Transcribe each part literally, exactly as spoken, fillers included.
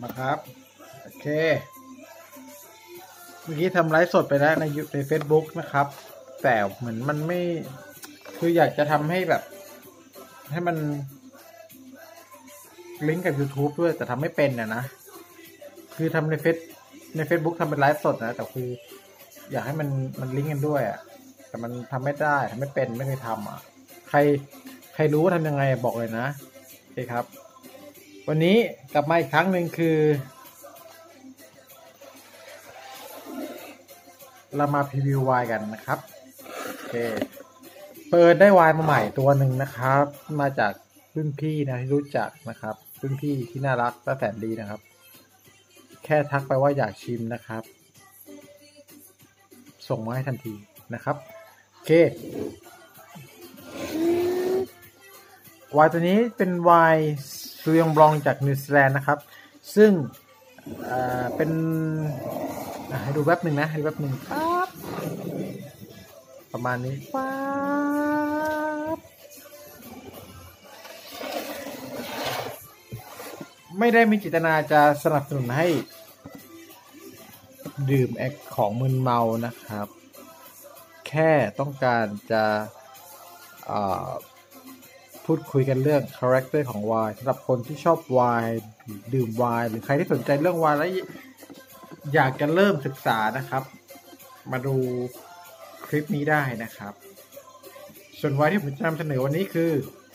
นะครับโอเคเมื่อกี้ทำไลฟ์สดไปแล้วในใน Facebook นะครับแต่เหมือนมันไม่คืออยากจะทำให้แบบให้มันลิงก์กับ YouTube ด้วยแต่ทำไม่เป็นนะนะคือทำในเฟซใน Facebook ทำเป็นไลฟ์สดนะแต่คืออยากให้มันมันลิงก์กันด้วยอ่ะแต่มันทำไม่ได้ทำไม่เป็นไม่เคยทำอ่ะใครใครรู้ว่าทำยังไงบอกเลยนะโอเคครับวันนี้กลับมาอีกครั้งหนึ่งคือเรามาพรีวิวไวน์กันนะครับโอเคเปิดได้ไวน์มาใหม่ตัวหนึ่งนะครับมาจากรุ่นพี่นะที่รู้จักนะครับรุ่นพี่ที่น่ารักและแสนดีนะครับแค่ทักไปว่าอยากชิมนะครับส่งมาให้ทันทีนะครับโอเคไวน์ตัวนี้เป็นไวน์ซูยองบลองจากนิวซีแลนด์นะครับซึ่งเป็นให้ดูแป๊บหนึ่งนะให้ดูแป๊บหนึ่งปั๊บประมาณนี้ปั๊บไม่ได้มีเจตนาจะสนับสนุนให้ดื่มแอลของมึนเมานะครับแค่ต้องการจะพูดคุยกันเรื่องคาแรคเตอร์ของไวน์สำหรับคนที่ชอบไวน์ดื่มไวน์หรือใครที่สนใจเรื่องไวน์แล้วอยากจะเริ่มศึกษานะครับมาดูคลิปนี้ได้นะครับส่วนไวน์ที่ผมจะนำเสนอวันนี้คือ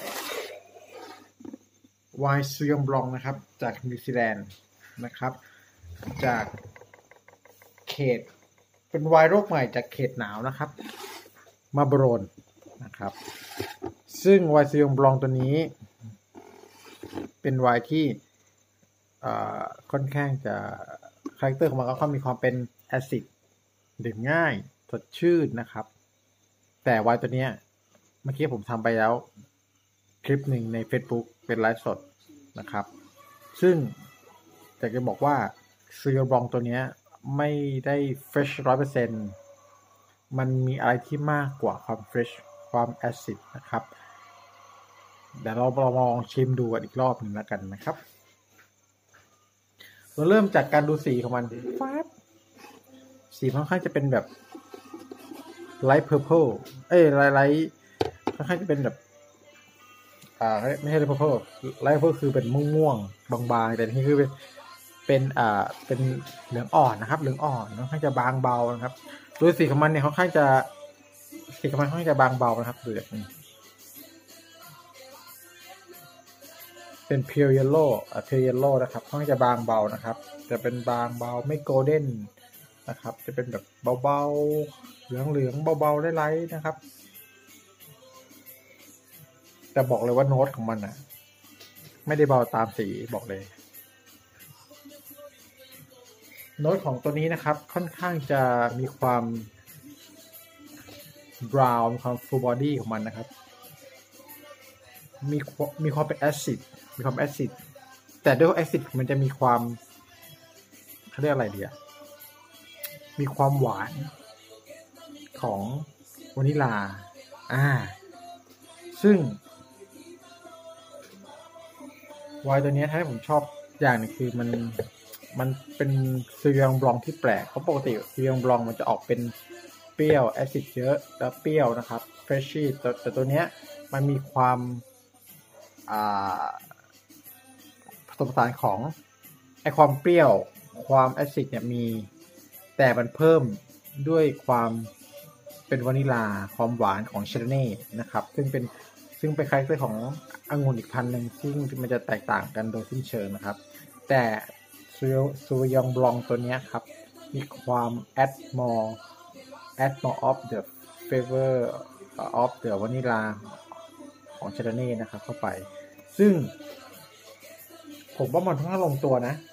ไวน์ซูยองบลองนะครับจากนิวซีแลนด์นะครับจากเขตเป็นไวน์โรคใหม่จากเขตหนาวนะครับมาโบรนนะครับซึ่งไวน์ซูยองบลองตัวนี้เป็นไวน์ที่ค่อนข้างจะคาแรคเตอร์ของมันก็ค่อนมีความเป็นแอซิดดื่มง่ายสดชื่นนะครับแต่ไวน์ตัวนี้เมื่อกี้ผมทำไปแล้วคลิปหนึ่งใน Facebook เป็นไลฟ์สดนะครับซึ่งอยากจะบอกว่าซูยองบลองตัวนี้ไม่ได้เฟรช ร้อยเปอร์เซ็นต์ มันมีอะไรที่มากกว่าความเฟรชความแอซิดนะครับเดี๋ยวเราลองชิมดูกันอีกรอบหนึ่งแล้วกันนะครับเราเริ่มจากการดูสีของมันฟ้าสีค่อนข้างจะเป็นแบบไลท์เพอร์เพลเอ้ยไลท์ค่อนข้างจะเป็นแบบอ่าไม่ใช่ไลท์เพอร์เพลไลท์เพอร์เพลคือเป็นม่วงๆบางๆแต่นี่คือเป็นเป็นอ่าเป็นเหลืองอ่อนนะครับเหลืองอ่อนค่อนข้างจะบางเบานะครับโดยสีของมันเนี่ยค่อนข้างจะสีของมันค่อนข้างจะบางเบานะครับดูแบบนี้เป็น pure yellow อ่า pure yellow นะครับค่อนข้างจะบางเบานะครับจะเป็นบางเบาไม่ golden นะครับจะเป็นแบบเบาๆเหลืองๆเบาๆไร้ๆนะครับแต่บอกเลยว่าโน้ตของมันอ่ะไม่ได้เบาตามสีบอกเลยโน้ตของตัวนี้นะครับค่อนข้างจะมีความบราวน์มีความฟูลบอดี้ของมันนะครับมีมีความเป็นแอซิดมีความแอซิดแต่ด้วยแอซิดมันจะมีความเขาเรียกอะไรดีอะมีความหวานของวานิลาอ่าซึ่งไวน์ตัวนี้ถ้าผมชอบอย่างนึงคือมันมันเป็นซูยองบลองที่แปลกเพราะปกติซูยองบลองมันจะออกเป็นเปรี้ยวแอซิดเยอะแล้วเปรี้ยวนะครับเฟรชชี่แต่ตัวเนี้ยมันมีความผสมผสานของไอความเปรี้ยวความแอซิดเนี่ยมีแต่มันเพิ่มด้วยความเป็นวานิลาความหวานของเชอร์เน่นะครับซึ่งเป็นซึ่งเป็นคล้ายๆขององุ่นอีกพันธุ์หนึ่งซึ่งมันจะแตกต่างกันโดยสิ้นเชิงนะครับแต่ซูยองบลองตัวนี้ครับมีความ add more add more of the flavor of the vanilla ของเชอร์เน่นะครับเข้าไปซึ่งผมว่ามันค่อนข้างลงตัวนะ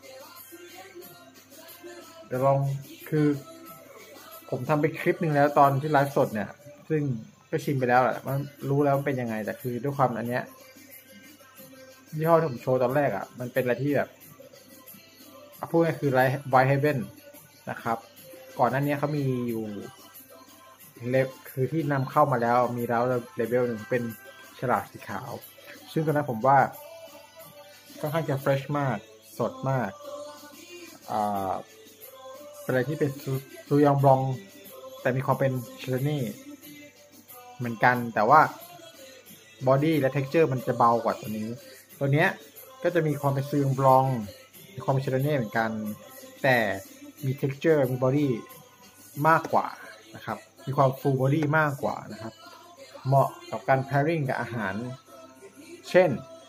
เดี๋ยวลองคือผมทำไปคลิปหนึ่งแล้วตอนที่ไลฟ์สดเนี่ยซึ่งก็ชิมไปแล้วแหละมันรู้แล้วเป็นยังไงแต่คือด้วยความอันเนี้ยยี่ห้อที่ผมโชว์ตอนแรกอ่ะมันเป็นอะไรที่แบบพูดง่ายคือไวท์เฮเว่นนะครับก่อนหน้านี้เขามีอยู่เลฟคือที่นำเข้ามาแล้วมีแล้วเลเวลหนึ่งเป็นฉลากสีขาวซึ่งตอนนั้นผมว่าค่อนข้างจะเฟรชมากสดมากอ่าเป็นอะไรที่เป็นซูยองบลองแต่มีความเป็นเชอร์นี่เหมือนกันแต่ว่าบอดี้และเท็กเจอร์มันจะเบากว่าตัวนี้ตัวเนี้ยก็จะมีความเป็นซูยองบลองมีความเป็นเชอร์นี่เหมือนกันแต่มีเท็กเจอร์มีบอดี้มากกว่านะครับมีความฟูลบอดี้มากกว่านะครับเหมาะกับการ pairing กับอาหารเช่น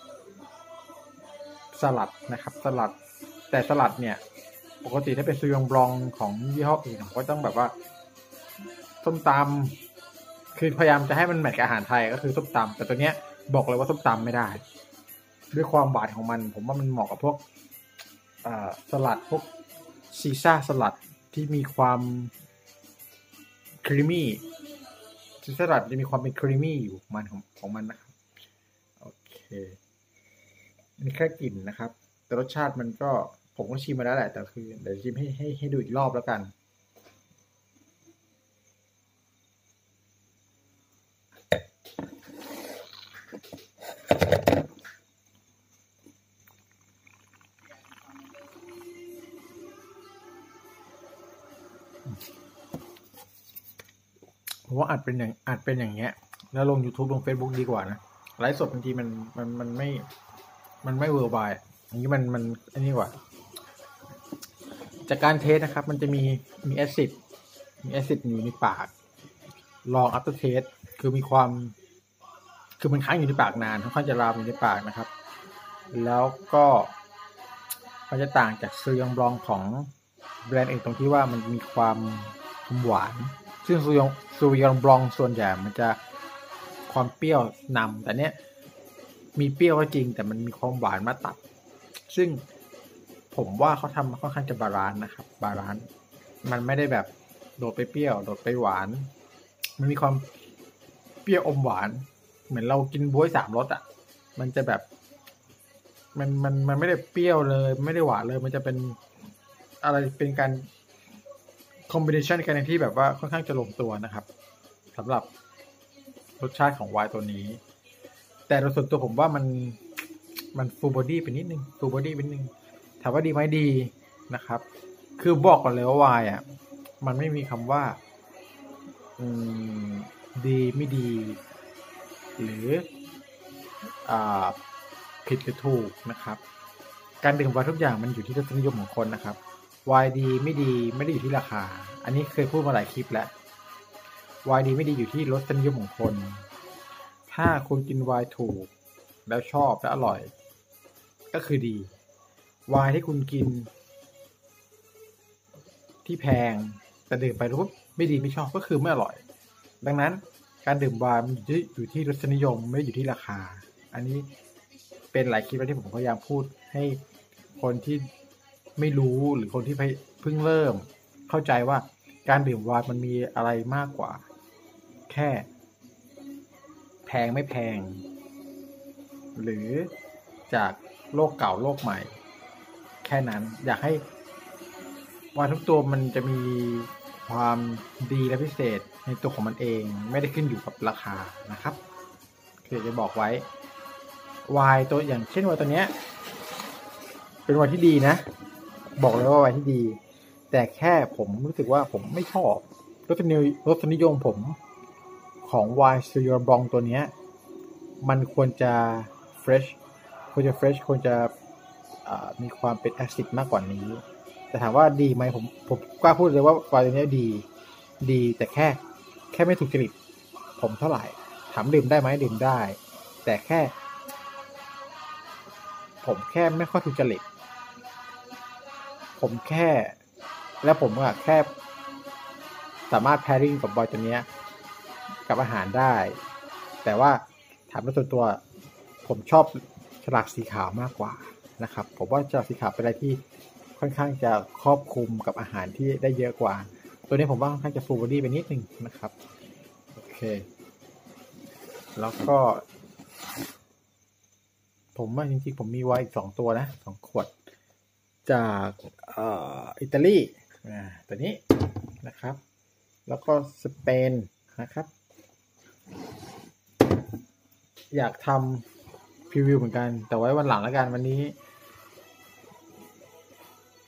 สลัดนะครับสลัดแต่สลัดเนี่ยปกติถ้าเป็นซูยองบลองของยี่ห้ออื่นก็ต้องแบบว่าส้มตำคือพยายามจะให้มันแมทกับอาหารไทยก็คือส้มตำแต่ตัวเนี้ยบอกเลยว่าส้มตำไม่ได้ด้วยความหวานของมันผมว่ามันเหมาะกับพวกสลัดพวกซีซ่าสลัดที่มีความครีมมี่ซีซ่าสลัดจะมีความเป็นครีมมี่อยู่มันของของมันนะครับโอเคนี่แค่กลิ่นนะครับแต่รสชาติมันก็ผมก็ชิมมาแล้วแหละแต่คือเดี๋ยวชิมให้ให้ให้ดูอีกรอบแล้วกันผมว่าอาจเป็นอย่างอาจเป็นอย่างเงี้ยแล้วลง YouTube ลง Facebook ดีกว่านะไลฟ์สดบางทีมันมันมันไม่มันไม่เวอร์บายอย่างนี้มันมันอันนี้กว่าจากการเทสนะครับมันจะมีมีแอซิดมีแอซิดอยู่ในปากลองอัปเตอร์เทสคือมีความคือมันค้างอยู่ในปากนานค่อนข้างจะรามอยู่ในปากนะครับแล้วก็มันจะต่างจากซูยองบลองของแบรนด์อื่นตรงที่ว่ามันมีความหวานซึ่งซูยองซูยองบลองส่วนใหญ่มันจะความเปรี้ยวนำแต่เนี้ยมีเปรี้ยวก็จริงแต่มันมีความหวานมาตัดซึ่งผมว่าเขาทำค่อนข้างจะบาลานซ์นะครับบาลานซ์มันไม่ได้แบบโดดไปเปรี้ยวโดดไปหวานมันมีความเปรี้ยวอมหวานเหมือนเรากินบ๊วยสามรสอ่ะมันจะแบบมันมันมันไม่ได้เปรี้ยวเลยไม่ได้หวานเลยมันจะเป็นอะไรเป็นการคอมบิเนชันกันที่แบบว่าค่อนข้างจะลงตัวนะครับสำหรับรสชาติของไวน์ตัวนี้แต่โดยส่วนตัวผมว่ามันมันฟูลบอดี้ไปนิดนึงฟูลบอดี้ไปนิดนึงถามว่าดีไหมดีนะครับคือบอกก่อนเลยว่าไวน์อ่ะมันไม่มีคำว่าอืมดีไม่ดีหรืออ่าผิดหรือถูกนะครับการดื่มไวน์ทุกอย่างมันอยู่ที่รสนิยมของคนนะครับไวน์ดีไม่ดีไม่ได้อยู่ที่ราคาอันนี้เคยพูดมาหลายคลิปแล้วไวน์ดีไม่ดีอยู่ที่รสนิยมของคนถ้าคุณกินไวน์ถูกแล้วชอบและอร่อยก็คือดีไวน์ที่คุณกินที่แพงแต่ดื่มไปรู้ว่าไม่ดีไม่ชอบก็คือไม่อร่อยดังนั้นการดื่มไวน์มันอยู่ที่รสนิยมไม่ได้อยู่ที่ราคาอันนี้เป็นหลายคลิปที่ผมพยายามพูดให้คนที่ไม่รู้หรือคนที่เพิ่งเริ่มเข้าใจว่าการดื่มไวน์มันมีอะไรมากกว่าแค่แพงไม่แพงหรือจากโลกเก่าโลกใหม่แค่นั้นอยากให้ไวน์ทุกตัวมันจะมีความดีและพิเศษในตัวของมันเองไม่ได้ขึ้นอยู่กับราคานะครับคือจะบอกไว้ไวน์ตัวอย่างเช่นไวน์ตัวเนี้ยเป็นไวน์ที่ดีนะบอกเลยว่าไวน์ที่ดีแต่แค่ผมรู้สึกว่าผมไม่ชอบรสนิยมรสนิยมผมของไวน์ซูยองบลองตัวเนี้ยมันควรจะเฟรชควรจะเฟรชควรจะมีความเป็นแอซิดมากกว่านี้แต่ถามว่าดีไหมผมผมกล้าพูดเลยว่าไวน์ตัวนี้ดีดีแต่แค่แค่ไม่ถูกจริตผมเท่าไหร่ถามดื่มได้ไหมดื่มได้แต่แค่ผมแค่ไม่ค่อยถูกจริตผมแค่และผมอะแค่สามารถ pairing กับไวน์ตัวนี้กับอาหารได้แต่ว่าถามว่าตัวตัวผมชอบฉลากสีขาวมากกว่านะครับผมว่าฉลากสีขาวเป็นอะไรที่ค่อนข้างจะครอบคลุมกับอาหารที่ได้เยอะกว่าตัวนี้ผมว่าค่อนข้างจะ full body ไปนิดนึงนะครับโอเคแล้วก็ผมว่าจริงๆผมมีไวน์อีกสองตัวนะสองขวดจากเอ่ออิตาลีอ่าตัวนี้นะครับแล้วก็สเปนนะครับอยากทำพรีวิวเหมือนกันแต่ไว้วันหลังแล้วกันวันนี้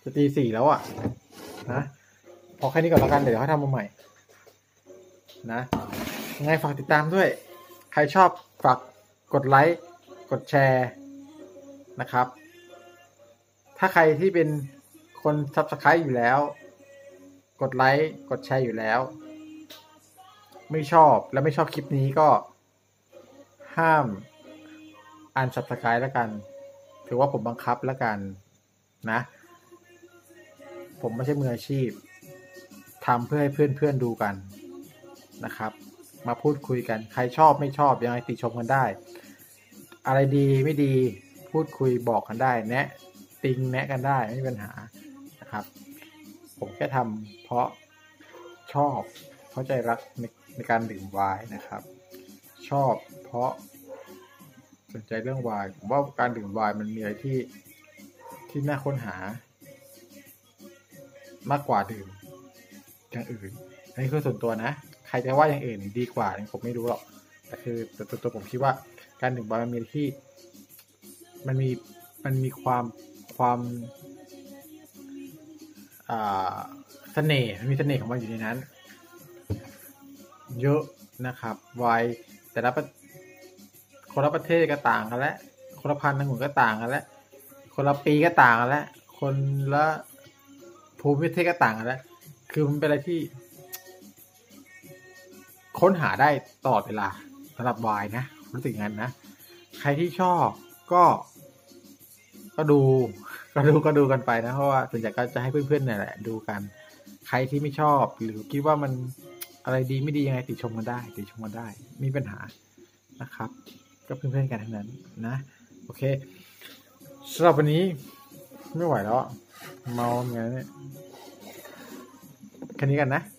จะตีสี่แล้วอ่ะนะพอแค่นี้ก่อนแล้วกันเดี๋ยวเขาทำมาใหม่นะยังไงฝากติดตามด้วยใครชอบฝากกดไลค์กดแชร์นะครับถ้าใครที่เป็นคน ซับสไครบ์ อยู่แล้วกดไลค์กดแชร์อยู่แล้วไม่ชอบและไม่ชอบคลิปนี้ก็ห้ามอัน ซับสไครบ์ แล้วกันถือว่าผมบังคับแล้วกันนะผมไม่ใช่มืออาชีพทำเพื่อให้เพื่อนๆดูกันนะครับมาพูดคุยกันใครชอบไม่ชอบยังไงติชมกันได้อะไรดีไม่ดีพูดคุยบอกกันได้แนะติงแนะกันได้ไม่มีปัญหานะครับผมแค่ทำเพราะชอบเพราะใจรักในในการดื่มไวน์นะครับชอบเพราะสนใจเรื่องไวน์ผมว่าการดื่มไวน์มันมีอะไรที่ที่น่าค้นหามากกว่าดื่มอย่างอื่นอันนี้คือส่วนตัวนะใครจะว่าอย่างอื่นดีกว่าผมไม่รู้หรอกแต่คือแต่ตัวตัวผมคิดว่าการดื่มไวน์มันมีที่มันมีมันมีความความอ่าเสน่ห์มันมีเสน่ห์ของมันอยู่ในนั้นเยอะนะครับไวน์แต่ละคนละประเทศก็ต่างกันแล้วคนละพันธุ์ทั้งหมดก็ต่างกันแล้วคนละปีก็ต่างกันแล้วคนละภูมิประเทศก็ต่างกันแล้วคือมันเป็นอะไรที่ค้นหาได้ตลอดเวลาสำหรับไวน์นะรู้สึกงั้นนะใครที่ชอบก็ก็ดูก็ดูก็ดูกันไปนะเพราะว่าส่วนใหญ่ก็จะให้เพื่อนๆเนี่ยแหละดูกันใครที่ไม่ชอบหรือคิดว่ามันอะไรดีไม่ดียังไงติชมกันได้ติชมกันได้ไม่มีปัญหานะครับก็เพื่อนๆกันทั้งนั้นนะโอเคสำหรับวันนี้ไม่ไหวแล้วเมาเหมือนกันเนี่ยแค่นี้กันนะ